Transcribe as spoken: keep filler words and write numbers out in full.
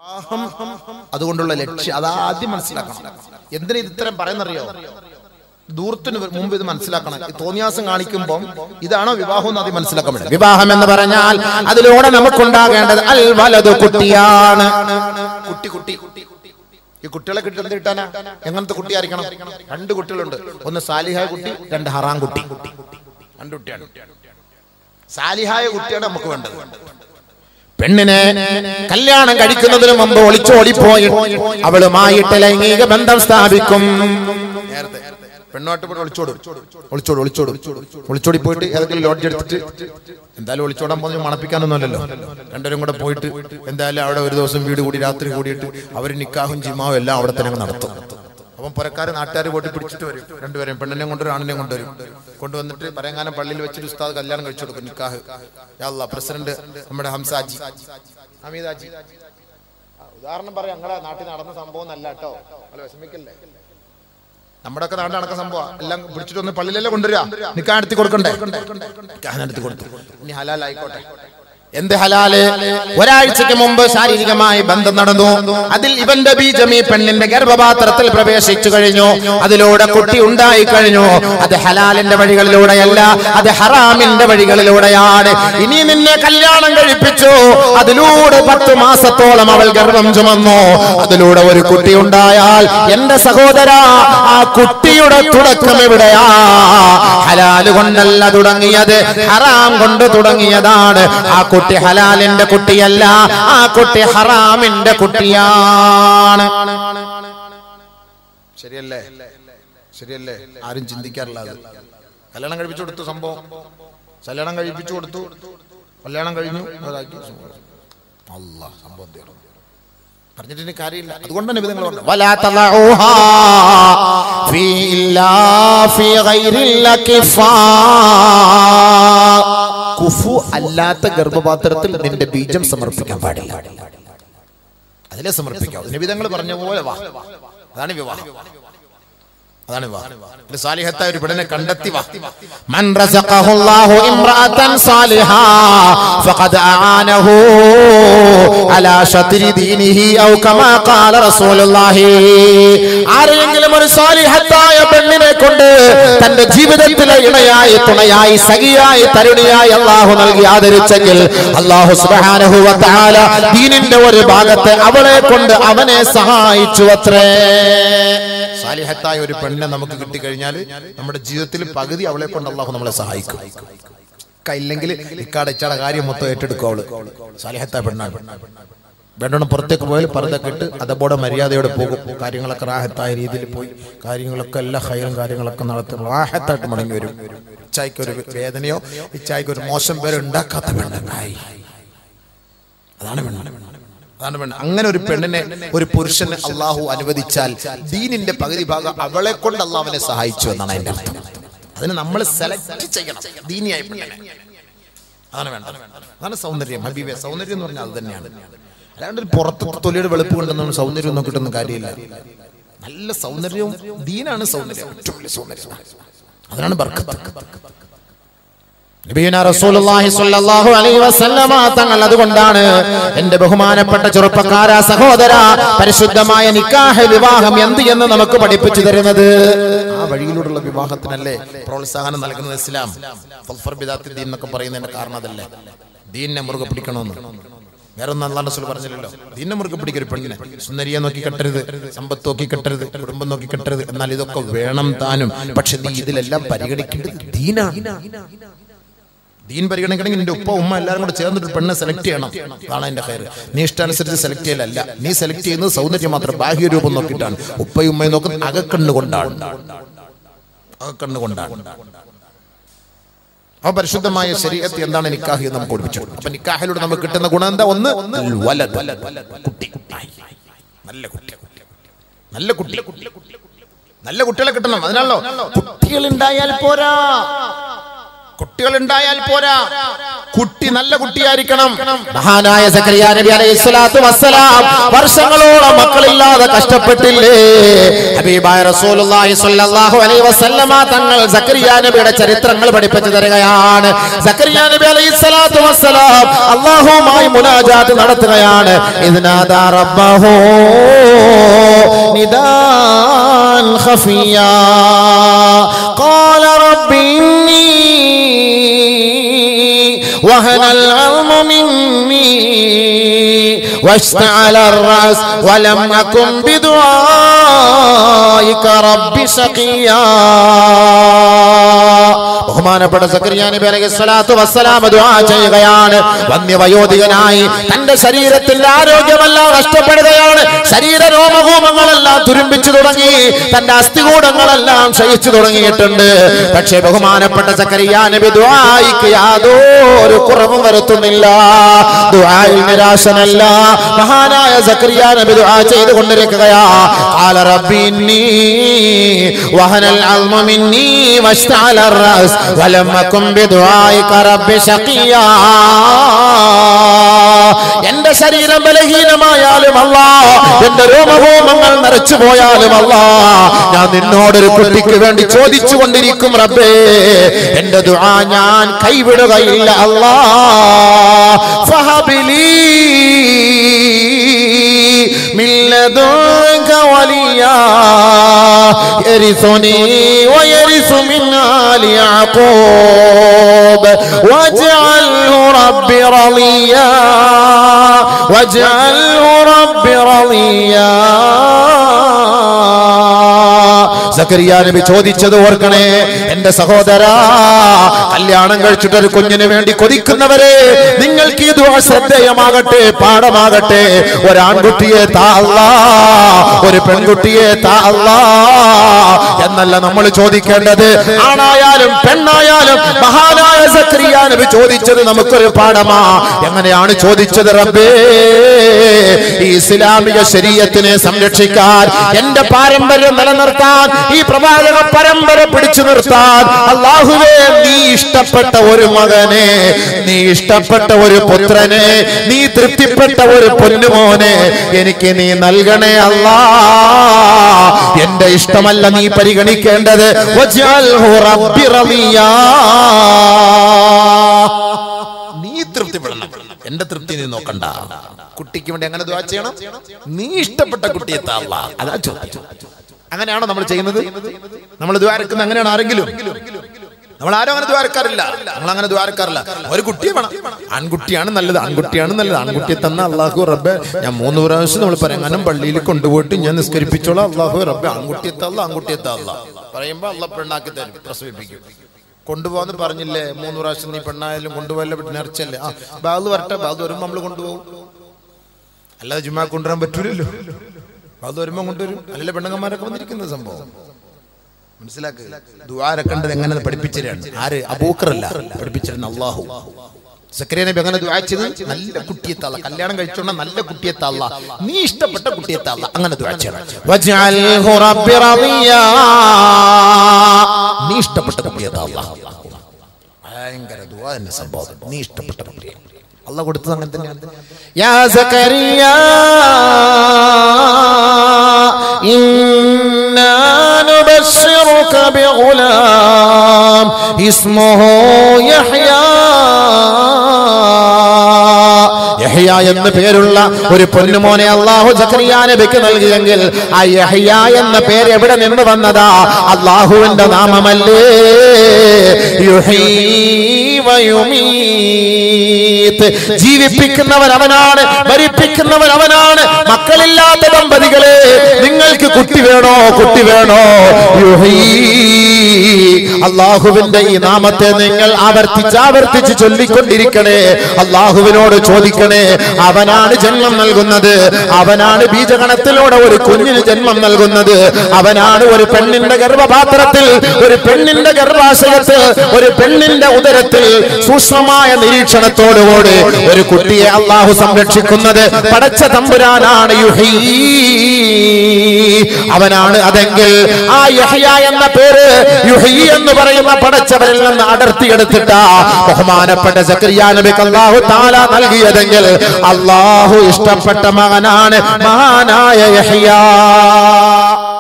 അതുകൊണ്ടുള്ള ലക്ഷ്യം അതാദ്യം മനസ്സിലാക്കണം. എന്തിനാ ഇത് ഇത്തരം പറയുന്നറിയോ? ദൂരത്തിന് മുമ്പ് ഇത് മനസ്സിലാക്കണം. ഈ തോന്നിയാസം കാണിക്കുമ്പോൾ ഇതാണോ വിവാഹം എന്ന് ആദ്യം മനസ്സിലാക്കാൻ പറ്റും. വിവാഹം എന്ന് പറഞ്ഞാൽ അതിലൂടെ നമുക്കുണ്ടാകേണ്ടത് അൽ വലദു, കുട്ടിയാണ്. കുട്ടി കുട്ടി ഈ കുട്ടികളെ കിട്ടി എന്ത് കിട്ടാനാ? എങ്ങനത്തെ കുട്ടിയായിരിക്കണം? രണ്ട് കുട്ടികളുണ്ട്. ഒന്ന് സാലിഹായ കുട്ടി, രണ്ട് ഹറാം കുട്ടി. രണ്ട് കുട്ടിയാണ്. സാലിഹായ കുട്ടിയാണ് നമുക്ക് വേണ്ടത്. പെണ്ണിനെ കല്യാണം കഴിക്കുന്നതിന് മുമ്പ് ഒളിച്ചോടിപ്പോയി അവളുമായിട്ട് ലൈംഗിക ബന്ധം സ്ഥാപിക്കും. നേരത്തെ പെണ്ണോട്ട് പോയി ഒളിച്ചോടും ഒളിച്ചോടും ഒളിച്ചോടും ഒളിച്ചോടി പോയിട്ട് ഏതെങ്കിലും ലോഡ്ജ് എടുത്തിട്ട് എന്തായാലും ഒളിച്ചോടാൻ പോകുന്ന മണപ്പിക്കാനൊന്നുമല്ലല്ലോ. രണ്ടുപേരും കൂടെ പോയിട്ട് എന്തായാലും അവിടെ ഒരു ദിവസം വീട് കൂടി രാത്രി കൂടിയിട്ട് അവർ നിക്കാഹും ജിമാവും എല്ലാം അവിടെ തന്നെ നടത്തും. അപ്പം പുരക്കാർ നാട്ടുകാർ പോയിട്ട് പിടിച്ചിട്ട് വരും. രണ്ടുപേരും പെണ്ണിനെ കൊണ്ടുവരും ആണിനെ കൊണ്ടുവരും. കൊണ്ടുവന്നിട്ട് പരങ്ങാനം പള്ളിയിൽ വെച്ചിട്ട് ഉസ്താദ് കല്യാണം കഴിച്ചു കൊടുക്കും. നിക്കാഹ് യാ അല്ലാഹ് പ്രസിഡന്റ് നമ്മുടെ ഹംസാജി ഹമീദാജി ഉദാഹരണം പറയാം. ഞങ്ങളുടെ നാട്ടിൽ നടന്ന സംഭവം അല്ല കേട്ടോ, അല്ല വിഷമിക്കല്ലേ. നമ്മുടെ ഒക്കെ നാട്ടിൽ നടക്കുന്ന സംഭവം എല്ലാം പിടിച്ചിട്ട് ഒന്ന് പള്ളിയിലല്ലേ കൊണ്ടുവരിക. നിക്കാഹ് നടത്തി കൊടുക്കണ്ടേ? നിക്കാഹ് നടത്തി കൊടുത്തു. ഇനി ഹലാൽ ആയിക്കോട്ടെ. എന്ത് ഹലാല്? ഒരാഴ്ചക്ക് മുമ്പ് ശാരീരികമായി ബന്ധം നടന്നു. അതിൽ ഇവന്റെ ബീജം ഈ പെണ്ണിന്റെ ഗർഭപാത്രത്തിൽ പ്രവേശിച്ചു കഴിഞ്ഞു. അതിലൂടെ കുട്ടി ഉണ്ടായി കഴിഞ്ഞു. അത് ഹലാലിന്റെ വഴികളിലൂടെയല്ല, അത് ഹറാമിന്റെ വഴികളിലൂടെയാണ്. ഇനി നിന്നെ കല്യാണം കഴിപ്പിച്ചു, അതിലൂടെ പത്ത് മാസത്തോളം അവൾ ഗർഭം ചുമന്നു. അതിലൂടെ ഒരു കുട്ടി ഉണ്ടായാൽ എന്റെ സഹോദര, ആ കുട്ടിയുടെ തുടക്കം എവിടെയാ? ഹലാല് കൊണ്ടല്ല തുടങ്ങിയത്, ഹറാം കൊണ്ട് തുടങ്ങിയതാണ്. ആ കുട്ടി ഹലാലിന്റെ കുട്ടിയല്ല, ആ കുട്ടി ഹറാമിന്റെ കുട്ടിയാണ്. ശരിയല്ലേ? ശരിയല്ലേ? ആരും ചിന്തിക്കാറില്ല അത്. കല്യാണം കഴിപ്പിച്ചു കൊടുത്തു സംഭവം. കല്യാണം കഴിപ്പിച്ചു കൊടുത്തു, കല്യാണം കഴിഞ്ഞു, അല്ലാഹ് സംഭവം തീർന്നു. പറഞ്ഞിട്ട് കാര്യമില്ല. അതുകൊണ്ട് തന്നെ നിങ്ങൾ പറഞ്ഞു വലാ തലഊഹാ ഫീ ഇല്ലാ ഫീ ഗൈരിൽ കിഫാ. കുഫു അല്ലാത്ത ഗർഭപാത്രത്തിൽ നിന്റെ ബീജം സമർപ്പിക്കാൻ പാടില്ല. അതിലെ സമർപ്പിക്കാം. നബിതങ്ങൾ പറഞ്ഞ പോലെ വാ. അതാണ് വിവാഹം. അതാണ് വിവാഹം. സാലിഹത്തായ ഒരു പെണ്ണിനെ കണ്ടെത്തി വാ. മൻ റസഖഹുല്ലാഹു ഇംറഅതൻ സാലിഹാ ഫഖദ് ആനഹു അലാ ശത്രി ദീനിഹി ഔ കമാ ഖാല റസൂലുള്ളാഹി. ആരെങ്കിലും ഒരു സാലിഹത്തായ പെണ്ണിനെ കൊണ്ട് തന്റെ ജീവിതത്തിലെ ഇണയായി, തുണയായി, സഖിയായി, തരുണിയായി അല്ലാഹു നൽകി ആദരിച്ചെങ്കിൽ അല്ലാഹു സുബ്ഹാനഹു വ തആല ദീനിന്റെ ഒരു ഭാഗത്തെ അവളെ കൊണ്ട് അവനെ സഹായിച്ചു അത്രേ. സാലിഹത്തായ ഒരു പെണ്ണിനെ നമുക്ക് കിട്ടിക്കഴിഞ്ഞാൽ നമ്മുടെ ജീവിതത്തിൽ പകുതി അവളെ കൊണ്ട് അല്ലാഹു നമ്മളെ സഹായിക്കും. ഇല്ലെങ്കിൽ ഇക്കാടെ ഇച്ചാടെ കാര്യം മൊത്തം ഏറ്റെടുക്കും അവള്. സാലിഹത്തായ പെണ്ണാണ്. വേണ്ടോണം പുറത്തേക്ക് പോയാൽ പർദ്ദ ഇട്ട് അതേപോലെ മര്യാദയോടെ പോകും. കാര്യങ്ങളൊക്കെ റാഹത്തായ രീതിയിൽ പോയി കാര്യങ്ങളൊക്കെ എല്ലാ ഹൈറും കാര്യങ്ങളൊക്കെ നടത്തി റാഹത്തായിട്ട് മടങ്ങി വരും. ഇച്ചായ്ക്ക് ഒരു വേദനയോ ഇച്ചായ്ക്ക് ഒരു മോശം പേര് ഉണ്ടാക്കാത്ത പെണ്ണായി. അതാണ് പെണ്ണാണ്. അതാണ് പെണ്ണ്. അങ്ങനെ ഒരു പെണ്ണിനെ ഒരു പുരുഷനെ അള്ളാഹു അനുവദിച്ചാൽ ദീനിന്റെ പകുതി ഭാഗം അവളെ കൊണ്ട് അള്ളാഹുവിനെ സഹായിച്ചു എന്നാണ് അതിന്റെ അർത്ഥം. അതിന് നമ്മൾ സെലക്ട് ചെയ്യണം ദീനിയായ പെണ്ണിനെ. അതാണ് വേണ്ടത്. അതാണ് സൗന്ദര്യം. ഹബീബെ, സൗന്ദര്യം എന്ന് പറഞ്ഞാൽ അത് തന്നെയാണ്. അല്ലാണ്ട് ഒരു പുറത്ത് തൊലിയുടെ വെളുപ്പ് കൊണ്ടൊന്നും സൗന്ദര്യം നോക്കിയിട്ടൊന്നും കാര്യമില്ല. നല്ല സൗന്ദര്യവും ദീനാണ് സൗന്ദര്യം. ഏറ്റവും വലിയ സൗന്ദര്യം അതിനാണ് ബർക്കത്ത്. നബിയുനാ റസൂലുള്ളാഹി സ്വല്ലല്ലാഹു അലൈഹി വസല്ലമ തങ്ങൾ അതുകൊണ്ടാണ് എന്റെ ബഹുമാനപ്പെട്ട ചെറുപ്പക്കാരാ സഹോദരാ, പരിശുദ്ധമായ നിക്കാഹ് വിവാഹം എന്ത് എന്ന് നമുക്ക് പഠിപ്പിച്ചു തരുന്നത്. ആ വഴിയിലൂടെയുള്ള വിവാഹത്തിനല്ലേ പ്രോത്സാഹനം നൽകുന്നത് ഇസ്ലാം. ഫൽഫർ ബിദാത്തി ദീൻ എന്നൊക്കെ പറയുന്നതിന്റെ കാരണം അതല്ലേ. ദീനിനെ മുറുകെ പിടിക്കണമെന്ന് വേറെ ഒന്നും അല്ലാഹു റസൂൽ പറഞ്ഞില്ലല്ലോ. ദീനിനെ മുറുകെ പിടിക്കൊരു പെണ്ണിനെ. സുന്ദരിയെ നോക്കി കെട്ടരുത്, സമ്പത്ത് നോക്കി കെട്ടരുത്, കുടുംബം നോക്കി കെട്ടരുത്. എന്നാൽ ഇതൊക്കെ വേണം താനും. പക്ഷെ നീ ഇതിലെല്ലാം പരിഗണിക്കേണ്ടത് ദീനാണ്. ദീൻ പരിഗണിക്കണമെങ്കിൽ നിന്റെ ഉപ്പ ഉമ്മ എല്ലാവരും കൂടെ ചേർന്നിട്ട് പെണ്ണെ സെലക്ട് ചെയ്യണം. അതാണ് അതിന്റെ കയറ്. നീ ഇഷ്ടാനുസരിച്ച് സെലക്ട് ചെയ്യലല്ല. നീ സെലക്ട് ചെയ്യുന്നത് സൗന്ദര്യം മാത്രം, ബാഹ്യ രൂപം നോക്കിയിട്ടാണ്. ഉപ്പയും ഉമ്മയും നോക്കുന്നത് അകക്കണ്ണുകൊണ്ടാണ്. അകക്കണ്ണുകൊണ്ടാണ്. ആ പരിശുദ്ധമായ ശരീഅത്ത് എന്താണ് നിക്കാഹ് എന്ന് നമുക്ക് പഠിപ്പിച്ചു. അപ്പൊ നിക്കാഹിലൂടെ നമുക്ക് കിട്ടുന്ന ഗുണം എന്താ? ഒന്ന് വലദ്, കുട്ടി. നല്ല കുട്ടി, നല്ല കുട്ടി, നല്ല കുട്ടികളെ കിട്ടണം. അതിനാണല്ലോ കുട്ടികൾ ഉണ്ടായാൽ പോരാ, കുട്ടികൾ ഉണ്ടായാൽ പോരാ, കുട്ടി നല്ല കുട്ടിയായിരിക്കണം. മഹാനായ സക്കറിയ നബി അലൈഹി സ്വലാത്തു വസ്സലാം വർഷങ്ങളോളം മക്കളില്ലാതെ കഷ്ടപ്പെട്ടില്ലേ? ഹബീബായ റസൂലുള്ളാഹി സ്വല്ലല്ലാഹു അലൈഹി വസല്ലമ തങ്ങൾ സക്കറിയ നബിയുടെ ചരിത്രങ്ങൾ പഠിപ്പിച്ചു തരികയാണ്. സക്കറിയ നബി അലൈഹി സ്വലാത്തു വസ്സലാം അല്ലാഹുവുമായി മുനാജാത്ത് നടത്തുകയാണ്. ഇദ്നാദാ റബ്ബഹു നിദാൻ ഖഫിയാ ഖാല റബ്ബി ഇന്നി وهن العظم مني واشتعل الرأس ولم أكن بدعائك رب شقيا. ബഹുമാനപ്പെട്ട സക്കറിയ നബി അലൈഹി സ്വലാത്തു വസ്സലാം ദുആ ചെയ്യുകയാണ്. വന്യവയോധികനായി തന്റെ ശരീരത്തിന്റെ ആരോഗ്യമെല്ലാം നഷ്ടപ്പെടുകയാണ്. ശരീര രോമകൂപങ്ങളെല്ലാം തുരുമ്പിച്ചു തുടങ്ങി, തന്റെ അസ്ഥികൂടങ്ങളെല്ലാം ക്ഷയിച്ചു തുടങ്ങിയിട്ടുണ്ട്. പക്ഷേ ബഹുമാനപ്പെട്ട സക്കറിയ നബി ദുആയിക്ക് യാതൊരു കുറവും വരുത്തുന്നില്ല. ദുആയിൽ നിരാശനല്ല. മഹാനായ സക്കറിയ നബി ദുആ ചെയ്തുകൊണ്ടിരിക്കുകയാ. ഖാല റബ്ബി ഇന്നി വഹനൽ അൽമു മിന്നി വസ്തഅല الرأس ولم أكن بدعائك رب شقيا. എന്റെ ശരീരം ബലഹീനമായാലും അല്ലാഹ്, എന്റെ രോമഭൂമങ്ങൾ നരച്ചു പോയാലും അല്ലാഹ്, ഞാൻ നിന്നോടൊരു കുട്ടിക്ക് വേണ്ടി ചോദിച്ചു കൊണ്ടിരിക്കും റബ്ബേ. എന്റെ ദുആ ഞാൻ കൈവിടുകയില്ല അല്ലാഹ്. ഫഹബിലി മിൻ ലദുൻക വലിയാ യരിസുനി വയരിസു മിൻ ആലി യാഖൂബ് വജ്അൽഹു റബ്ബി റളിയാ വജ്അൽഹു റബ്ബി റളിയാ. സക്കറിയ നബി ചോദിച്ചത് ഓർക്കണേ എന്റെ സഹോദരാ. കല്യാണം കഴിച്ചിട്ട് ഒരു കുഞ്ഞിന് വേണ്ടി കൊതിക്കുന്നവരെ, നിങ്ങൾക്ക് ഈ ദുആ ശ്രദ്ധേയമാകട്ടെ, പാഠമാകട്ടെ. ഒരാൺകുട്ടിയെ താ അല്ലാഹ്, ഒരു പെൺകുട്ടിയെ താ അല്ലാഹ് എന്നല്ല നമ്മൾ ചോദിക്കേണ്ടത്. ആണായാലും പെണ്ണായാലും മഹാനായ സക്കറിയ നബി ചോദിച്ചത് നമുക്കൊരു പാഠമാ. എങ്ങനെയാണ് ചോദിച്ചത്? റബ്ബേ, ഈ ഇസ്ലാമിക ശരീഅത്തിനെ സംരക്ഷിക്കാൻ, എന്റെ പാരമ്പര്യം നിലനിർത്താൻ, ഈ പ്രവാചക പരമ്പര പിടിച്ചു നിർത്താൻ അല്ലാഹുവേ, നീ ഇഷ്ടപ്പെട്ട ഒരു മകനെ, നീ ഇഷ്ടപ്പെട്ട ഒരു പുത്രനെ, നീ തൃപ്തിപ്പെട്ട ഒരു പൊന്നുമോനെ എനിക്ക് നീ നൽകണേ അല്ലാഹ്. എന്റെ ഇഷ്ടമല്ല നീ പരിഗണിക്കേണ്ടത്. വജ്അൽഹു റബ്ബി റളിയാ. നീ തൃപ്തിപ്പെടണം, എന്റെ തൃപ്തി നീ നോക്കണ്ട. കുട്ടിക്ക് വേണ്ടി എങ്ങനെ ദുആ ചെയ്യണം? നീ ഇഷ്ടപ്പെട്ട കുട്ടിയെ താ അല്ലാഹ്. അതാ ചോദിച്ചു. അങ്ങനെയാണോ നമ്മൾ ചെയ്യുന്നത്? നമ്മൾ ദ്വാരക്കുന്നത് അങ്ങനെയാണ്? ആരെങ്കിലും നമ്മൾ ആരും അങ്ങനെ ദ്വാരക്കാറില്ല. നമ്മൾ അങ്ങനെ ദ്വാരക്കാറില്ല. ഒരു കുട്ടിയെ വേണം, ആൺകുട്ടിയാണ് നല്ലത്, ആൺകുട്ടിയാണ് നല്ലത്, ആൺകുട്ടിയെ തന്ന അല്ലാഹു റബ്ബേ. ഞാൻ മൂന്ന് പ്രാവശ്യം നമ്മൾ പറയങ്ങാനും പള്ളിയിൽ കൊണ്ടുപോയിട്ട് ഞാൻ നിസ്കരിപ്പിച്ചോളാം. അല്ലാഹു റബ്ബേ ആൺകുട്ടിയെ തല്ല, ആൺകുട്ടിയെ തല്ല പറയുമ്പോ അല്ലാഹ് പെണ്ണാക്കി തരും, പ്രസവിപ്പിക്കും. കൊണ്ടുപോകാന്ന് പറഞ്ഞില്ലേ? മൂന്ന് പ്രാവശ്യം നീ പെണ്ണായാലും കൊണ്ടുപോയല്ലേ, നേർച്ചല്ലേ. ആ ബാഗ് വരട്ടെ, ബാഗ് വരുമ്പോ നമ്മള് കൊണ്ടുപോകും. അല്ലാതെ ജുമാ കൊണ്ടുവരാൻ പറ്റൂലല്ലോ. അത് വരുമ്പോ കൊണ്ടുവരും. അല്ലല്ലേ പെണ്ണുങ്ങന്മാരൊക്കെ വന്നിരിക്കുന്ന സംഭവം. മനസ്സിലാക്കുക. ദുആ രക്കണ്ടത് എങ്ങനെ പഠിപ്പിച്ചിട്ടാണ്. ആര്? അബൂബക്കറല്ല പഠിപ്പിച്ചിരുന്ന അല്ലാഹു. സക്കറിയ നബി അങ്ങനെ ദുആ ചെയ്ത് നല്ല കുട്ടിയെ താ അല്ലാഹ്. കല്യാണം കഴിച്ചോണ്ട നല്ല കുട്ടിയെ താ അല്ലാഹ്, നീ ഇഷ്ടപ്പെട്ട കുട്ടിയെ താ അല്ലാഹ്. അങ്ങനെ ദുആ ചെയ്യണം. വജ്അൽഹു റബ്ബി റളിയാ. നീ ഇഷ്ടപ്പെട്ട കുട്ടിയെ താ അല്ലാഹ്. ഭയങ്കര ദുആ തന്നെ സംഭവം. നീ ഇഷ്ടപ്പെട്ട കുട്ടിയെ അല്ലാഹ് കൊടുത്തത് അങ്ങനെ തന്നെയാണ്. യാ സക്കറിയ ഇന്നാ നുബശ്ശിറുക ബിഗുലാം ഇസ്മുഹു യഹ്യാ. യഹ്യ എന്ന പേരുള്ള ഒരു പൊന്നുമോനെ അല്ലാഹു സക്കറിയ നബിക്ക് നൽകിയെങ്കിൽ ആ യഹ്യ എന്ന പേര് എവിടെ നിന്ന് വന്നതാ? അല്ലാഹുവിന്റെ നാമമല്ലേ. യുഹീ വയുമീത്. ജീവിപ്പിക്കുന്നവൻ അവനാണ്, മരിപ്പിക്കുന്നവൻ അവനാണ്. മക്കളില്ലാത്ത ദമ്പതികളെ, നിങ്ങൾക്ക് കുട്ടി വേണോ? കുട്ടി വേണോ? യുഹീ. അല്ലാഹുവിന്റെ ഈ നാമത്തെ നിങ്ങൾ ആവർത്തിച്ച് ആവർത്തിച്ച് ചൊല്ലിക്കൊണ്ടിരിക്കണേ. അല്ലാഹുവിനോട് ചോദിക്കണേ. അവനാണ് ജന്മം നൽകുന്നത്, അവനാണ് ബീജഗണത്തിലൂടെ ഒരു കുഞ്ഞിന് ജന്മം നൽകുന്നത്, അവനാണ് ഒരു പെണ്ണിന്റെ ഗർഭപാത്രത്തിൽ, ഒരു പെണ്ണിന്റെ ഗർഭാശയത്തിൽ, ഒരു പെണ്ണിന്റെ ഉദരത്തിൽ സൂക്ഷ്മമായ നിരീക്ഷണത്തോടുകൂടി ഒരു കുട്ടിയെ അല്ലാഹു സംരക്ഷിക്കുന്നത് പടച്ച തമ്പുരാനാണ്. യുഹീ അവനാണ്. അതെങ്കിൽ ആ യഹ്യ എന്ന പേര്, യുഹീ എന്ന് എന്ന് പറയുന്ന പടച്ചവരിൽ നിന്ന് അടർത്തിയെടുത്തിട്ട് ബഹുമാനപ്പെട്ട സക്കരിയ നബിക്ക് അല്ലാഹു തആല നൽകിയതെങ്കിൽ അല്ലാഹു ഇഷ്ടപ്പെട്ട മകനാണ് മഹാനായ യഹ്യ.